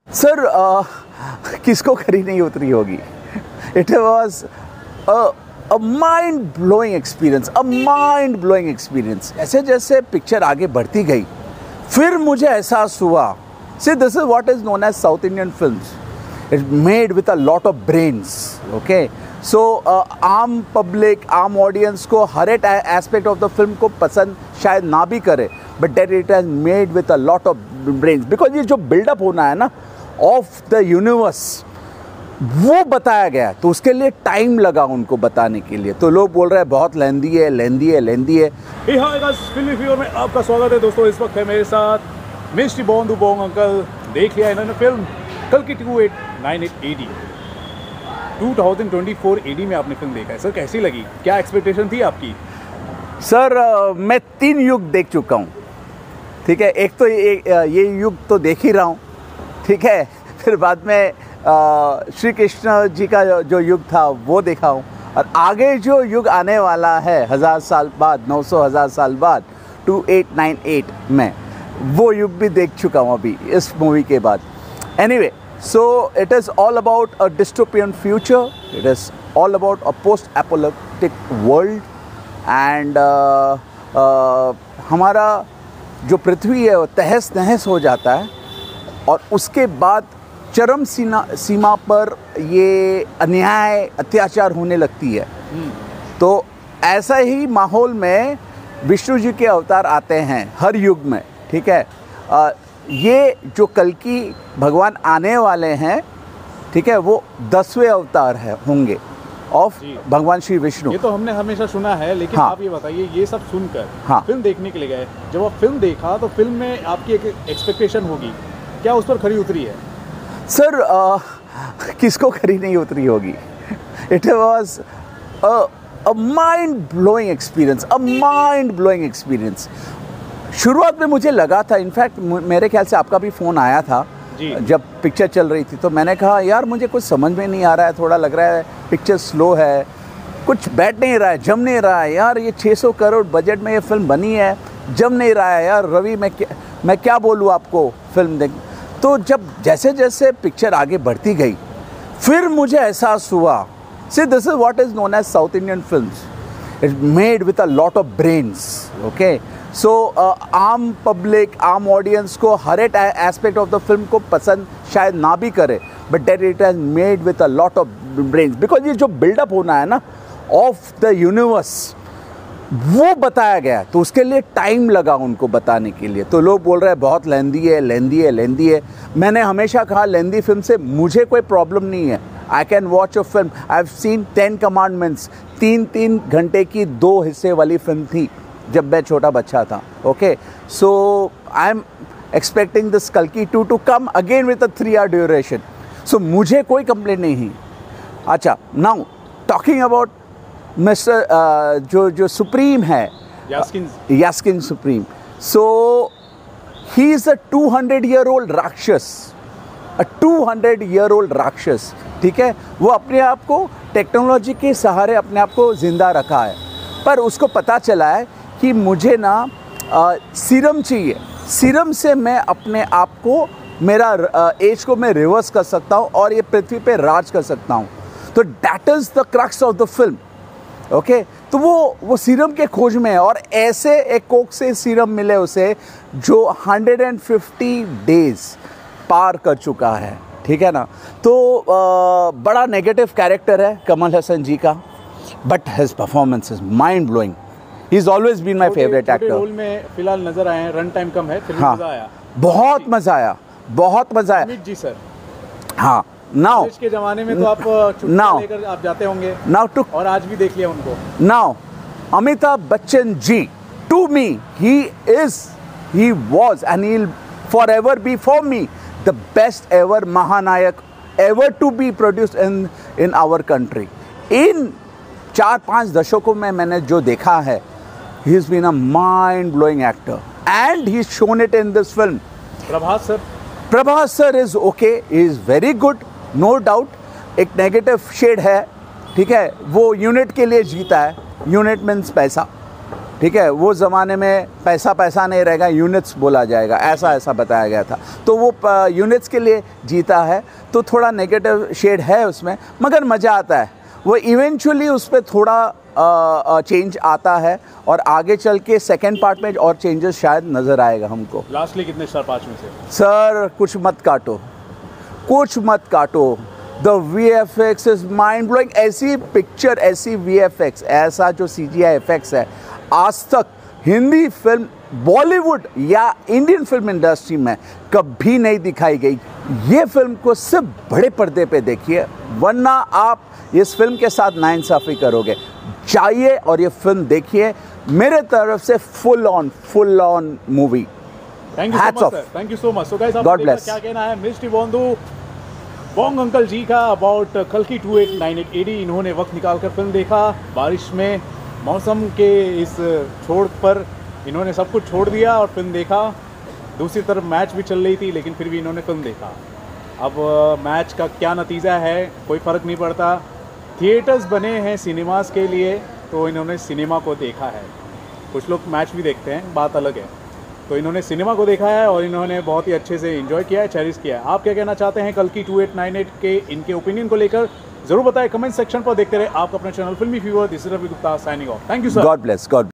Sir किसको खरी नहीं उतरी होगी। It was a mind blowing experience. जैसे जैसे पिक्चर आगे बढ़ती गई फिर मुझे एहसास हुआ, see this is what is known as South Indian films. It made with a lot of brains. Okay, so आम पब्लिक, आम ऑडियंस को हर एक एस्पेक्ट ऑफ द फिल्म को पसंद शायद ना भी करे, but that it has made with a lot of brains, because ये जो बिल्डअप होना है ना ऑफ द यूनिवर्स वो बताया गया, तो उसके लिए टाइम लगा उनको बताने के लिए। तो लोग बोल रहे हैं बहुत लेंदी है। हे हाय गाइस, फिल्मी फीवर में आपका स्वागत है दोस्तों। इस वक्त है मेरे साथ मिस्टर बोंदू बोंग अंकल। देख लिया इन्होंने फिल्म कल्कि 2898 AD 2024 AD में आपने फिल्म देखा है। सर कैसी लगी, क्या एक्सपेक्टेशन थी आपकी? सर मैं 3 युग देख चुका हूँ। ठीक है, एक तो ये युग तो देख ही रहा हूँ। ठीक है, फिर बाद में श्री कृष्ण जी का जो युग था वो देखा हूँ, और आगे जो युग आने वाला है 1000 साल बाद, 900,000 साल बाद 2898 में, वो युग भी देख चुका हूँ अभी इस मूवी के बाद। Anyway, so it is all about a dystopian future. It is all about a post-apocalyptic world, and हमारा जो पृथ्वी है वो तहस नहस हो जाता है, और उसके बाद चरम सीमा पर ये अन्याय अत्याचार होने लगती है। तो ऐसा ही माहौल में विष्णु जी के अवतार आते हैं हर युग में। ठीक है, ये जो कल्कि भगवान आने वाले हैं, ठीक है, वो 10वें अवतार होंगे ऑफ भगवान श्री विष्णु। ये तो हमने हमेशा सुना है, लेकिन हाँ। आप ये बताइए, ये सब सुनकर हाँ। फिल्म देखने के लिए गए, जब आप फिल्म देखा तो फिल्म में आपकी एक एक्सपेक्टेशन होगी, क्या उस पर खरी उतरी है? सर किसको खरी नहीं उतरी होगी। It was a mind blowing experience. शुरुआत में मुझे लगा था, इनफैक्ट मेरे ख्याल से आपका भी फ़ोन आया था जब पिक्चर चल रही थी, तो मैंने कहा यार मुझे कुछ समझ में नहीं आ रहा है, थोड़ा लग रहा है पिक्चर स्लो है, कुछ बैठ नहीं रहा है, जम नहीं रहा है यार। ये 600 करोड़ बजट में ये फिल्म बनी है, जम नहीं रहा है यार। रवि मैं क्या बोलूँ आपको फिल्म देख। तो जब जैसे जैसे पिक्चर आगे बढ़ती गई फिर मुझे एहसास हुआ, see this is what is known as South Indian films. It made with a lot of brains. Okay, so आम पब्लिक, आम ऑडियंस को हर एक एस्पेक्ट ऑफ द फिल्म को पसंद शायद ना भी करे, but that it has made with a lot of brains, because ये जो बिल्डअप होना है ना ऑफ द यूनिवर्स वो बताया गया, तो उसके लिए टाइम लगा उनको बताने के लिए। तो लोग बोल रहे हैं बहुत लेंदी है। मैंने हमेशा कहा लेंदी फिल्म से मुझे कोई प्रॉब्लम नहीं है। I can watch a film. I have seen 10 Commandments, 3 घंटे की 2 हिस्से वाली फिल्म थी जब मैं छोटा बच्चा था। Okay, so I am expecting this कल्कि 2 to come again with a 3 hour duration. सो मुझे कोई कंप्लेंट नहीं। अच्छा, नाउ टॉकिंग अबाउट मिस्टर जो सुप्रीम है, Yaskin supreme. So he is a 200-year-old राक्षस। ठीक है, वो अपने आप को टेक्नोलॉजी के सहारे अपने आप को जिंदा रखा है, पर उसको पता चला है कि मुझे ना सीरम चाहिए। सीरम से मैं अपने आप को, मेरा एज को मैं रिवर्स कर सकता हूँ और ये पृथ्वी पे राज कर सकता हूँ। तो that is the crux of the film. Okay, तो वो सीरम के खोज में है, और ऐसे एक कोक से सीरम मिले उसे जो 150 डेज पार कर चुका है। ठीक है ना, तो बड़ा नेगेटिव कैरेक्टर है कमल हसन जी का, but his performance is mind blowing. He is always been my favourite actor. Role में फिलहाल नजर आए हैं, रन टाइम कम है, फिर हाँ, मजा आया, बहुत मजा आया। अमित जी सर, हाँ, नाउ के जमाने में तो आप छुट्टी लेकर आप जाते होंगे, और आज भी देख लिया उनको। Now Amitabh Bachchan ji, to me he was and he'll forever be for me the best ever महानायक ever to be produced in our country. इन 4-5 दशकों में मैंने जो देखा है, he's been a mind blowing actor and he's shown it in this film. Prabhas sir is okay, he is very good, no doubt। एक negative shade है, ठीक है, वो यूनिट के लिए जीता है। यूनिट मीन्स पैसा। ठीक है, वो ज़माने में पैसा पैसा नहीं रहेगा, यूनिट्स बोला जाएगा, ऐसा ऐसा बताया गया था। तो वो यूनिट्स के लिए जीता है, तो थोड़ा नेगेटिव शेड है उसमें, मगर मज़ा आता है। वो इवेंचुअली उस पर थोड़ा चेंज आता है और आगे चल के सेकेंड पार्ट में और चेंजेस शायद नज़र आएगा हमको। लास्टली कितने स्टार 5 में से? सर कुछ मत काटो, कुछ मत काटो। The VFX is mind blowing. ऐसी पिक्चर, ऐसी VFX, ऐसा जो CGI इफेक्ट्स है आज तक हिंदी फिल्म, बॉलीवुड या इंडियन फिल्म इंडस्ट्री में कभी नहीं दिखाई गई। ये फिल्म को सिर्फ बड़े पर्दे पे देखिए, वरना आप इस फिल्म के साथ नाइंसाफ़ी करोगे। जाइए और ये फिल्म देखिए, मेरे तरफ से full on movie. Thank you so much sir, thank you so much. So guys, God bless. क्या कहना है मिस्टी बोंग अंकल जी का अबाउट कल्कि 2898 AD। इन्होंने वक्त निकालकर फिल्म देखा, बारिश में मौसम के इस छोड़ पर इन्होंने सब कुछ छोड़ दिया और फिल्म देखा। दूसरी तरफ मैच भी चल रही थी, लेकिन फिर भी इन्होंने फिल्म देखा। अब मैच का क्या नतीजा है कोई फ़र्क नहीं पड़ता। थिएटर्स बने हैं सिनेमास के लिए, तो इन्होंने सिनेमा को देखा है। कुछ लोग मैच भी देखते हैं, बात अलग है। तो इन्होंने सिनेमा को देखा है और इन्होंने बहुत ही अच्छे से एंजॉय किया है, चेरिश किया है। आप क्या कहना चाहते हैं कल्कि 2898 के इनके ओपिनियन को लेकर, जरूर बताएं कमेंट सेक्शन पर। देखते रहे आपका अपना channel Filmy fever. This is Ravi Gupta signing off. Thank you sir. God bless.